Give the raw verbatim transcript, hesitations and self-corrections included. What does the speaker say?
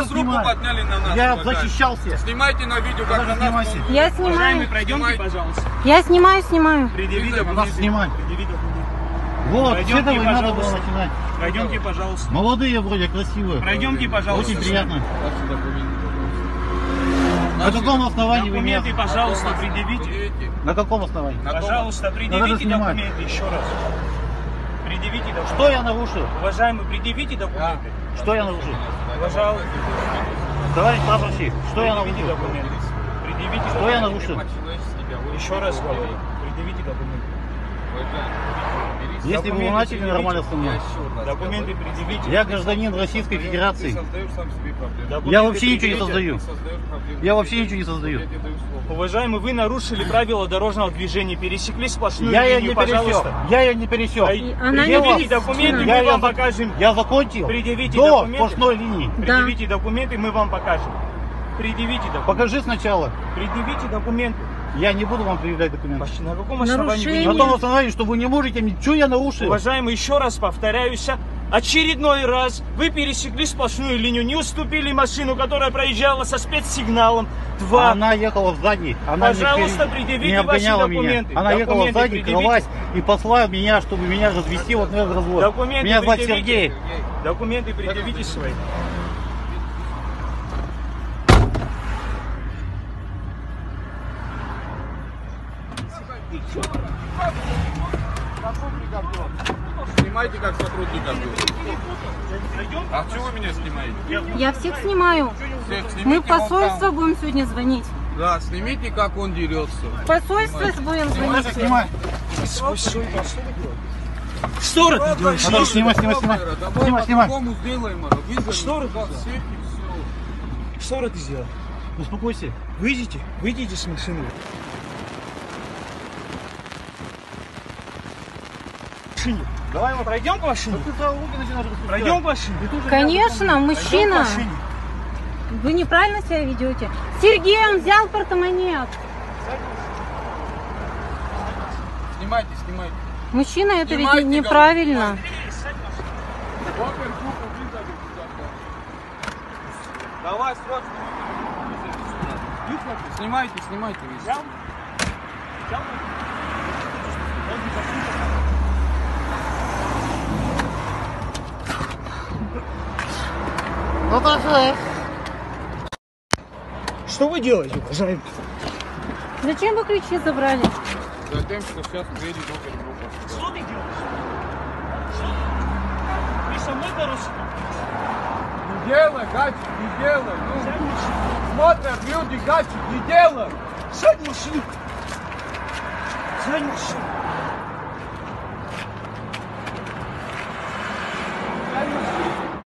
сейчас руку снимать. подняли на нас. Я уважаемый. защищался. Снимайте на видео, как на нас. Я снимаю. Уважаемый, пройдемте, пожалуйста. Я снимаю, снимаю. Предъявите Надо документы. снимать. Предъявите документы. Вот, Пройдемте, с этого и надо было пожалуйста. начинать. Пройдемте, пожалуйста. Молодые вроде, красивые. Пройдемте, пожалуйста. Очень приятно. Ваши документы. На каком основании вы меня... Документы, пожалуйста, предъявите. Предъявите. На каком основании? На том- Пожалуйста, Надо предъявите снимать. документы еще раз. Предъявите документы. Что я нарушил? Уважаемый, предъявите документы. Что я нарушил? Пожалуйста. Товарищ прапорщик, что я Предъявите нарушил? документы. Предъявите Что я документы. нарушил? Еще раз говорю. Предъявите документы. Если бы вы Документы начали предъявите. нормально со мной. Документы предъявите. Я гражданин Российской Федерации. Создаешь сам себе проблемы. Документы Я вообще ничего не предъявите. создаю. Создаешь проблемы. Я вообще ничего не создаю. Я тебе даю слово. Уважаемый, вы нарушили правила дорожного движения, пересекли сплошную Я ее линию, не пересек. пожалуйста. Я ее не пересек. Она не Предъявите пересекла. документы, Я, мы я, вам за- покажем. я закончил Предъявите до документы. сплошной линии. Предъявите документы, мы вам покажем. Предъявите документы. Покажи сначала. Предъявите документы. Я не буду вам предъявлять документы. На каком основании вы Нарушение. не На будете? том основании, что вы не можете мне... Что я нарушил? Уважаемый, еще раз повторяюсь, очередной раз вы пересекли сплошную линию, не уступили машину, которая проезжала со спецсигналом. Два. Она ехала сзади. Она Пожалуйста, не, предъявите не обгоняла ваши меня. документы. Она ехала Документы сзади, предъявите. кралась и послала меня, чтобы меня развести вот на этот развод. Документы Меня звать предъявите. Сергей. Документы предъявите свои. Снимайте как сотрудника. А что вы меня снимаете? Я всех снимаю. Всех снимите, Мы в вон там. посольство будем сегодня звонить. Да, снимите, как он дерется. В посольство будем звонить. Снимай. Что ты делаешь? Надо снимать, снимать, снимать. Давай Снимай, снимай. по-другому сделаем, Ара. Вызови. Что ты Да, сделал? всех и все. Что ты сделал? Успокойся. Выйдите, выйдите с машины. Машине. Давай мы пройдем к машине. Ты за руки начинаешь распускать. Пройдем к машине. Конечно, Пойдем мужчина. к машине. Вы неправильно себя ведете. Сергей, он взял портмонет. Снимайте, снимайте. Мужчина, это ведь Снимайте, неправильно. Давай, срочно. Снимайте, снимайте. весь. Ну так. Что вы делаете, уважаемый? Зачем вы ключи забрали? Затем, что сейчас приедет опергруппа. Что ты делаешь? Что ты? Вы со мной порушили? Не делай, Гачик, не делай. Ну, смотрят люди, Гачик, не делай. Сядь в машину. Сядь в машину.